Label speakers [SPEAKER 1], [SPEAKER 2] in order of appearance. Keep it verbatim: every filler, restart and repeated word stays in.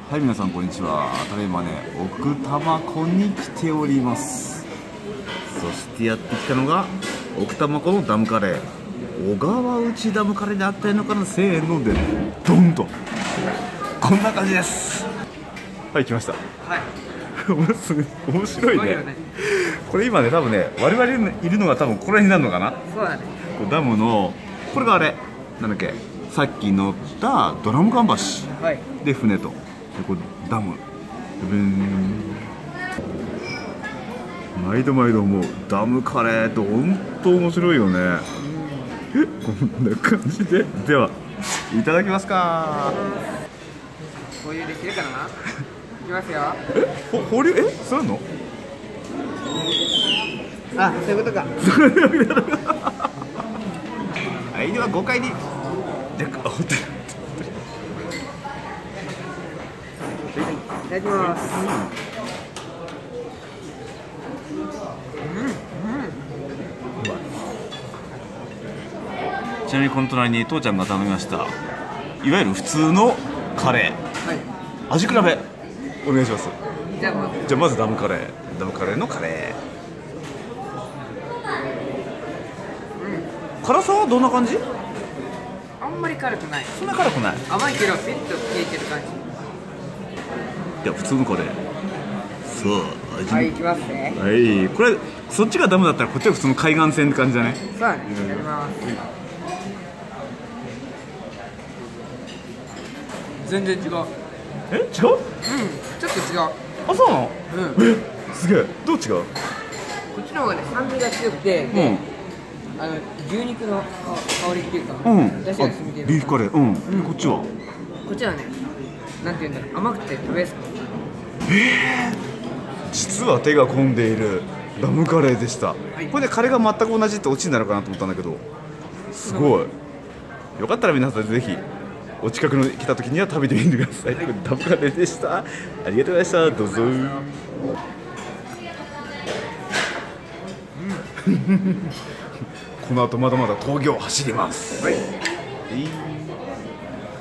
[SPEAKER 1] はい、皆さんこんにちは。ただいまね、奥多摩湖に来ております。そしてやってきたのが奥多摩湖のダムカレー、小川内ダムカレーであったのかな。せーのでドンとこんな感じです。はい、来ました。
[SPEAKER 2] はい
[SPEAKER 1] すごい面白いね。ねこれ今ね、多分ね、我々いるのが多分これになるのかな。
[SPEAKER 2] そうだね。
[SPEAKER 1] こうダムのこれがあれなんだっけ、さっき乗ったドラム缶橋、はい、で船とでこうダムブン、毎度毎度もうダムカレーって本当面白いよね。こんな感じで、ではいただきますか。
[SPEAKER 2] こういうできるかな。いきますよ。
[SPEAKER 1] え、ほ放流、え、そうなの。
[SPEAKER 2] あ、そういうことか。
[SPEAKER 1] はい、ではごかいに。でか、ホテル。
[SPEAKER 2] いただきます。
[SPEAKER 1] ちなみにこの隣に父ちゃんが頼みましたいわゆる普通のカレー、はい、味比べお願いします。
[SPEAKER 2] じゃあまず、
[SPEAKER 1] じゃあまずダムカレー、ダムカレーのカレー、うん、辛さはどんな感じ？
[SPEAKER 2] あんまり辛くない。
[SPEAKER 1] そんな辛くない。
[SPEAKER 2] 甘いけどピッと消えてる感じ。
[SPEAKER 1] いや普通のカレー。そう味。
[SPEAKER 2] はい、いきますね。
[SPEAKER 1] はい、これそっちがダムだったらこっちは普通の海岸線って感じだね。
[SPEAKER 2] そうだね、いただきます。全然違う。
[SPEAKER 1] え、違う？うん、
[SPEAKER 2] ちょっと違う。
[SPEAKER 1] あ、そうなの？うん。え、すげえ。どう違う？
[SPEAKER 2] こっちの方がね、酸味が強くて、うん、あの牛肉の香りっていうか、うん、出汁が染みてる。
[SPEAKER 1] ビーフカレー、うん、うん、こっちは？こ
[SPEAKER 2] っちはね、なんていうんだろう、甘くて食べやすくて。
[SPEAKER 1] えー、実は手が込んでいるダムカレーでした。はい、これでカレーが全く同じってオチになるかなと思ったんだけど、すごい。よかったら皆さんぜひお近くの来た時には食べてみてください。はい、ダムカレーでした。ありがとうございました。どうぞ。この後まだまだ峠を走ります。はい。